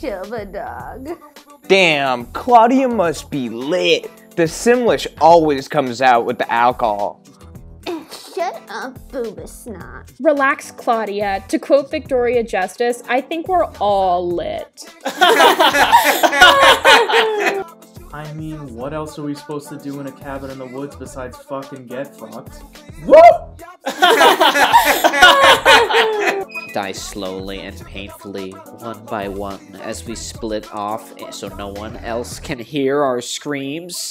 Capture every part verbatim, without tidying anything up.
much of a dog. Damn, Claudia must be lit. The Simlish always comes out with the alcohol. Shut up, booba snot. Relax, Claudia. To quote Victoria Justice, I think we're all lit. I mean, what else are we supposed to do in a cabin in the woods besides fucking get fucked? Whoop! Die slowly and painfully, one by one, as we split off so no one else can hear our screams.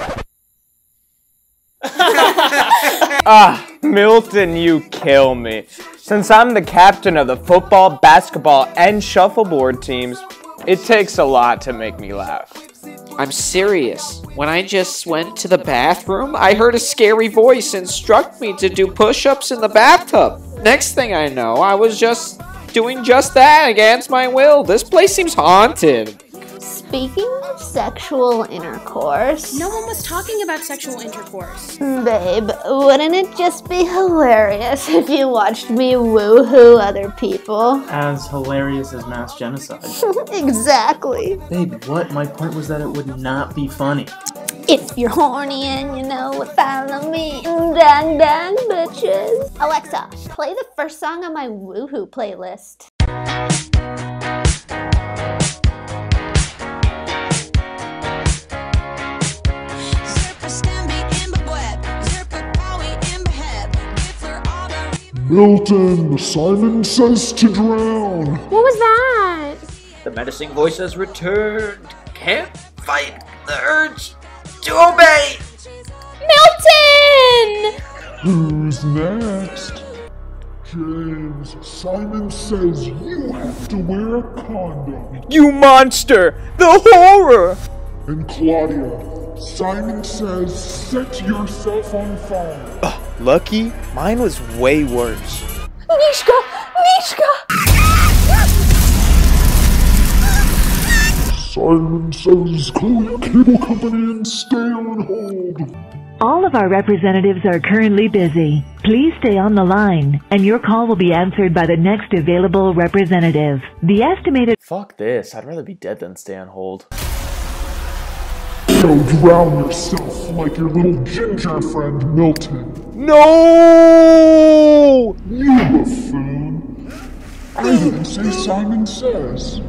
Ah, Milton, you kill me. Since I'm the captain of the football, basketball, and shuffleboard teams, it takes a lot to make me laugh. I'm serious. When I just went to the bathroom, I heard a scary voice instruct me to do push-ups in the bathtub. Next thing I know, I was just doing just that against my will. This place seems haunted. Speaking of sexual intercourse... No one was talking about sexual intercourse. Babe, wouldn't it just be hilarious if you watched me woohoo other people? As hilarious as mass genocide. Exactly. Babe, what? My point was that it would not be funny. If you're horny and you know it, follow me. Dang, dang, bitches. Alexa, play the first song on my woohoo playlist. Milton, Simon says to drown. What was that? The menacing voice has returned. Can't fight the urge to obey. Milton! Who's next? James, Simon says you have to wear a condom. You monster! The horror! And Claudia, Simon says set yourself on fire. Ugh, lucky, mine was way worse. Mishka! Mishka! Simon says call your cable company and stay on hold. All of our representatives are currently busy. Please stay on the line, and your call will be answered by the next available representative. The estimated— Fuck this. I'd rather be dead than stay on hold. Go drown yourself like your little ginger friend Milton. No! You buffoon. I didn't say Simon says.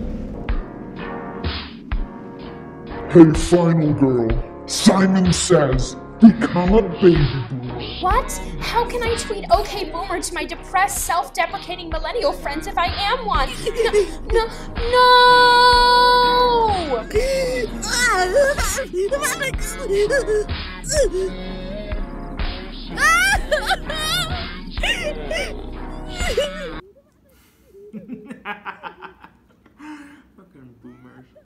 Hey, final girl. Simon says become a baby boomer. What? How can I tweet "Okay Boomer" to my depressed, self-deprecating millennial friends if I am one? No, no, no!